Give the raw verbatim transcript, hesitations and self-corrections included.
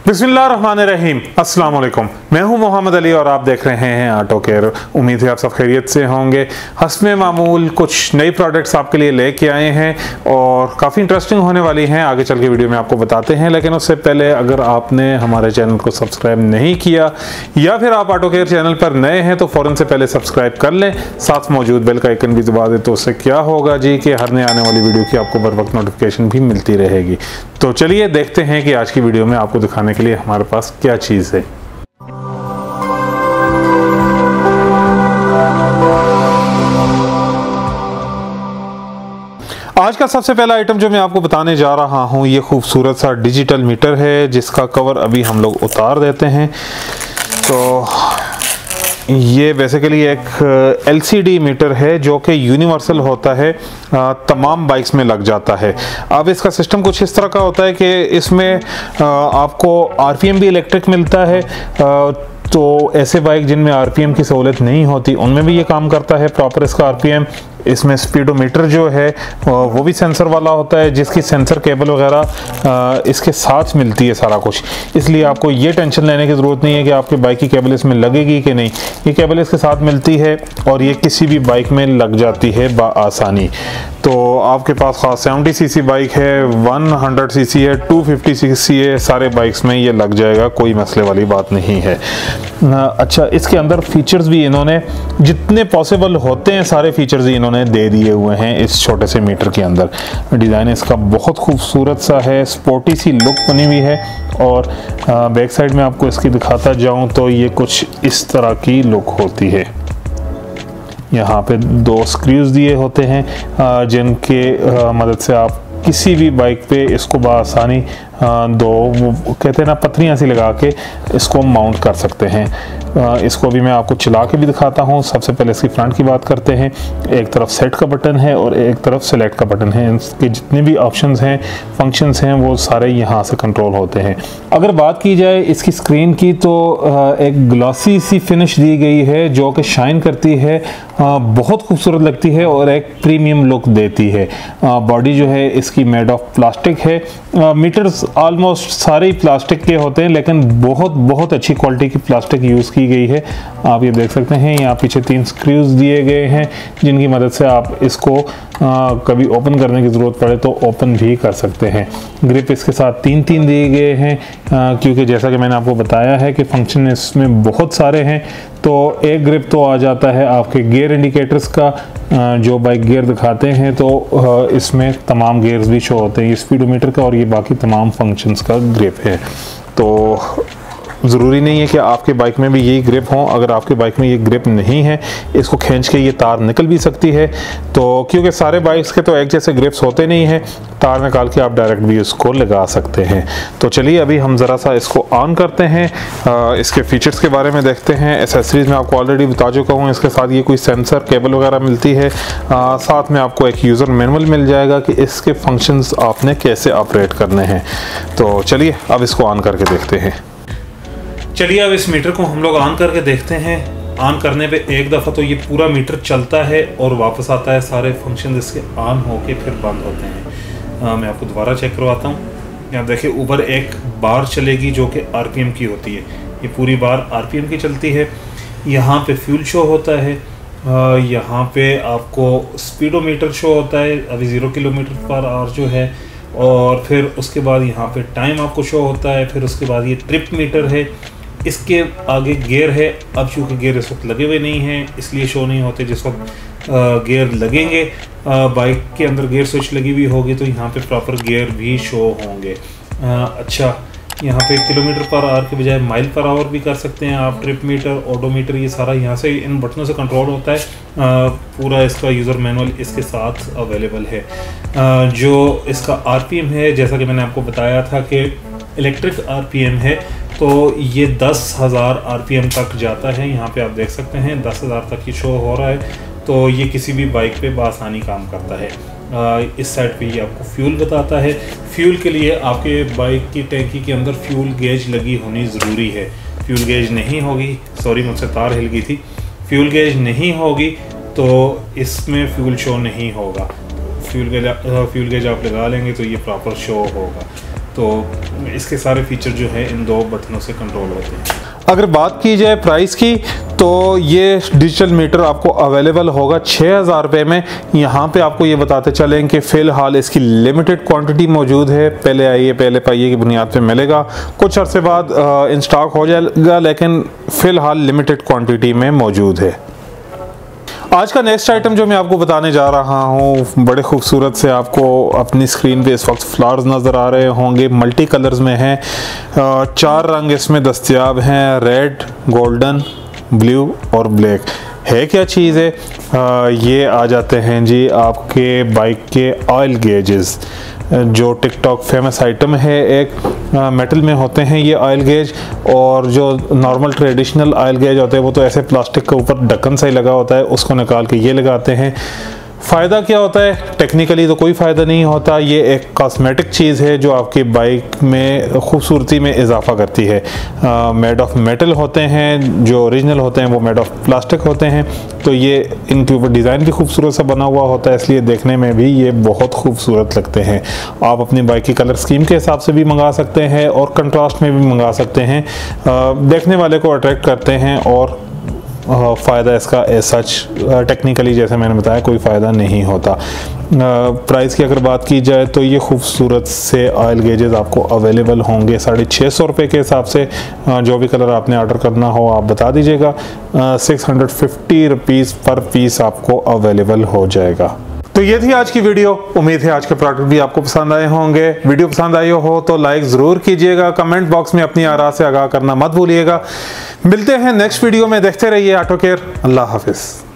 बिस्मिल्लाहिर्रहमानिर्रहीम, अस्सलाम वालेकुम। मैं हूं मोहम्मद अली और आप देख रहे हैं ऑटो केयर। उम्मीद है आप सब खैरियत से होंगे। हस्मे मामूल कुछ नई प्रोडक्ट्स आपके लिए लेके आए हैं और काफ़ी इंटरेस्टिंग होने वाली हैं। आगे चल के वीडियो में आपको बताते हैं, लेकिन उससे पहले अगर आपने हमारे चैनल को सब्सक्राइब नहीं किया या फिर आप ऑटो केयर चैनल पर नए हैं तो फ़ौरन से पहले सब्सक्राइब कर लें। साथ मौजूद बेल का आइकन भी दबा दें तो उससे क्या होगा जी कि हर नए आने वाली वीडियो की आपको बर वक्त नोटिफिकेशन भी मिलती रहेगी। तो चलिए देखते हैं कि आज की वीडियो में आपको दिखाने के लिए हमारे पास क्या चीज़ है। आज का सबसे पहला आइटम जो मैं आपको बताने जा रहा हूं, ये खूबसूरत सा डिजिटल मीटर है जिसका कवर अभी हम लोग उतार देते हैं। तो ये बेसिकली एक एलसीडी मीटर है जो कि यूनिवर्सल होता है, तमाम बाइक्स में लग जाता है। अब इसका सिस्टम कुछ इस तरह का होता है कि इसमें आपको आरपीएम भी इलेक्ट्रिक मिलता है। तो ऐसे बाइक जिनमें आरपीएम की सहूलत नहीं होती उनमें भी ये काम करता है प्रॉपर इसका आरपीएम। इसमें स्पीडोमीटर जो है वो भी सेंसर वाला होता है, जिसकी सेंसर केबल वगैरह इसके साथ मिलती है सारा कुछ। इसलिए आपको ये टेंशन लेने की ज़रूरत नहीं है कि आपकी बाइक की केबल इसमें लगेगी कि नहीं। ये केबल इसके साथ मिलती है और ये किसी भी बाइक में लग जाती है बाआसानी। तो आपके पास खास सेवेंटी सी सी बाइक है, हंड्रेड सी सी है, टू फिफ्टी सी सी है, सारे बाइक्स में ये लग जाएगा, कोई मसले वाली बात नहीं है। अच्छा, इसके अंदर फीचर्स भी इन्होंने जितने पॉसिबल होते हैं सारे फीचर्स ही इन्होंने दे दिए हुए हैं इस छोटे से मीटर के अंदर। डिज़ाइन इसका बहुत खूबसूरत सा है, स्पोर्टी सी लुक बनी हुई है। और बैक साइड में आपको इसकी दिखाता जाऊं तो ये कुछ इस तरह की लुक होती है। यहाँ पे दो स्क्रूज दिए होते हैं जिनके मदद से आप किसी भी बाइक पे इसको बआसानी दो वो कहते हैं ना पत्रियाँ सी लगा के इसको माउंट कर सकते हैं। इसको भी मैं आपको चला के भी दिखाता हूँ। सबसे पहले इसकी फ्रंट की बात करते हैं। एक तरफ सेट का बटन है और एक तरफ सेलेक्ट का बटन है। इसके जितने भी ऑप्शंस हैं, फंक्शंस हैं, वो सारे यहाँ से कंट्रोल होते हैं। अगर बात की जाए इसकी स्क्रीन की तो एक ग्लॉसी सी फिनिश दी गई है जो कि शाइन करती है, बहुत खूबसूरत लगती है और एक प्रीमियम लुक देती है। बॉडी जो है इसकी मेड ऑफ प्लास्टिक है। मीटर्स ऑलमोस्ट सारे ही प्लास्टिक के होते हैं, लेकिन बहुत बहुत अच्छी क्वालिटी की प्लास्टिक यूज़ की गई है। आप ये देख सकते हैं, यहाँ पीछे तीन स्क्रूज दिए गए हैं जिनकी मदद से आप इसको आ, कभी ओपन करने की ज़रूरत पड़े तो ओपन भी कर सकते हैं। ग्रिप इसके साथ तीन तीन दिए गए हैं क्योंकि जैसा कि मैंने आपको बताया है कि फंक्शन इसमें बहुत सारे हैं। तो एक ग्रिप तो आ जाता है आपके गियर इंडिकेटर्स का, जो बाइक गियर दिखाते हैं तो इसमें तमाम गियर्स भी शो होते हैं। ये स्पीडोमीटर का और ये बाकी तमाम फंक्शंस का ग्रिप है। तो ज़रूरी नहीं है कि आपके बाइक में भी यही ग्रिप हो। अगर आपके बाइक में ये ग्रिप नहीं है, इसको खींच के ये तार निकल भी सकती है। तो क्योंकि सारे बाइक्स के तो एक जैसे ग्रिप्स होते नहीं हैं, तार निकाल के आप डायरेक्ट भी इसको लगा सकते हैं। तो चलिए अभी हम ज़रा सा इसको ऑन करते हैं, आ, इसके फीचर्स के बारे में देखते हैं। एसेसरीज में आपको ऑलरेडी बता चुका हूँ। इसके साथ ये कोई सेंसर केबल वगैरह मिलती है। आ, साथ में आपको एक यूज़र मैनुअल मिल जाएगा कि इसके फंक्शंस आपने कैसे ऑपरेट करने हैं। तो चलिए अब इसको ऑन करके देखते हैं। चलिए अब इस मीटर को हम लोग ऑन करके देखते हैं। ऑन करने पे एक दफ़ा तो ये पूरा मीटर चलता है और वापस आता है। सारे फंक्शन इसके ऑन होके फिर बंद होते हैं। आ, मैं आपको दोबारा चेक करवाता हूँ। यहाँ देखिए ऊपर एक बार चलेगी जो कि आरपीएम की होती है। ये पूरी बार आरपीएम की चलती है। यहाँ पे फ्यूल शो होता है। यहाँ पे आपको स्पीडोमीटर शो होता है, अभी ज़ीरो किलोमीटर पर आवर जो है। और फिर उसके बाद यहाँ पे टाइम आपको शो होता है। फिर उसके बाद ये ट्रिप मीटर है। इसके आगे गियर है। अब चूँकि गियर इस वक्त लगे हुए नहीं हैं इसलिए शो नहीं होते। जिस वक्त गियर लगेंगे, बाइक के अंदर गियर स्विच लगी हुई होगी तो यहाँ पे प्रॉपर गियर भी शो होंगे। आ, अच्छा, यहाँ पे किलोमीटर पर आवर के बजाय माइल पर आवर भी कर सकते हैं आप। ट्रिप मीटर, ओडोमीटर, ये सारा यहाँ से इन बटनों से कंट्रोल होता है। आ, पूरा इसका यूज़र मैनुअल इसके साथ अवेलेबल है। आ, जो इसका आरपीएम है, जैसा कि मैंने आपको बताया था कि इलेक्ट्रिक आरपीएम है, तो ये दस हज़ार आरपीएम तक जाता है। यहाँ पे आप देख सकते हैं दस हज़ार तक ये शो हो रहा है। तो ये किसी भी बाइक पे बआसानी काम करता है। आ, इस साइड पे ये आपको फ्यूल बताता है। फ्यूल के लिए आपके बाइक की टैंकी के अंदर फ्यूल गेज लगी होनी ज़रूरी है। फ्यूल गेज नहीं होगी, सॉरी मुझसे तार हिल गई थी, फ्यूल गेज नहीं होगी तो इसमें फ्यूल शो नहीं होगा। फ्यूल गेज फ्यूल गेज आप लगा लेंगे तो ये प्रॉपर शो होगा। तो इसके सारे फीचर जो है इन दो बटनों से कंट्रोल होते हैं। अगर बात की जाए प्राइस की, तो ये डिजिटल मीटर आपको अवेलेबल होगा छः हज़ार रुपये में। यहाँ पे आपको ये बताते चलें कि फ़िलहाल इसकी लिमिटेड क्वांटिटी मौजूद है, पहले आइए पहले पाइए की बुनियाद पे मिलेगा, कुछ अरसे बाद इन स्टॉक हो जाएगा, लेकिन फ़िलहाल लिमिटेड क्वांटिटी में मौजूद है। आज का नेक्स्ट आइटम जो मैं आपको बताने जा रहा हूँ, बड़े खूबसूरत से आपको अपनी स्क्रीन पे इस वक्त फ्लावर्स नज़र आ रहे होंगे, मल्टी कलर्स में हैं, चार रंग इसमें दस्तयाब हैं, रेड, गोल्डन, ब्लू और ब्लैक। है क्या चीज़ है? आ, ये आ जाते हैं जी आपके बाइक के ऑयल गेजेस, जो टिकटॉक फेमस आइटम है, एक मेटल में होते हैं ये ऑयल गेज, और जो नॉर्मल ट्रेडिशनल ऑयल गेज होते हैं वो तो ऐसे प्लास्टिक के ऊपर ढक्कन सा ही लगा होता है, उसको निकाल के ये लगाते हैं। फ़ायदा क्या होता है? टेक्निकली तो कोई फ़ायदा नहीं होता, ये एक कॉस्मेटिक चीज़ है जो आपकी बाइक में खूबसूरती में इजाफा करती है। मेड ऑफ मेटल होते हैं, जो ओरिजिनल होते हैं वो मेड ऑफ प्लास्टिक होते हैं, तो ये इनके ऊपर डिज़ाइन भी खूबसूरत सा बना हुआ होता है, इसलिए देखने में भी ये बहुत खूबसूरत लगते हैं। आप अपनी बाइक की कलर स्कीम के हिसाब से भी मंगा सकते हैं और कंट्रास्ट में भी मंगा सकते हैं, देखने वाले को अट्रैक्ट करते हैं, और फ़ायदा इसका एज सच टेक्निकली जैसे मैंने बताया कोई फ़ायदा नहीं होता। प्राइस की अगर बात की जाए तो ये खूबसूरत से ऑयल गेजेस आपको अवेलेबल होंगे साढ़े छः सौ रुपये के हिसाब से। जो भी कलर आपने ऑर्डर करना हो आप बता दीजिएगा, six hundred fifty rupees per piece आपको अवेलेबल हो जाएगा। तो ये थी आज की वीडियो, उम्मीद है आज के प्रोडक्ट भी आपको पसंद आए होंगे। वीडियो पसंद आई हो तो लाइक ज़रूर कीजिएगा, कमेंट बॉक्स में अपनी आरा से आगाह करना मत भूलिएगा। मिलते हैं नेक्स्ट वीडियो में, देखते रहिए ऑटो केयर। अल्लाह हाफिज़।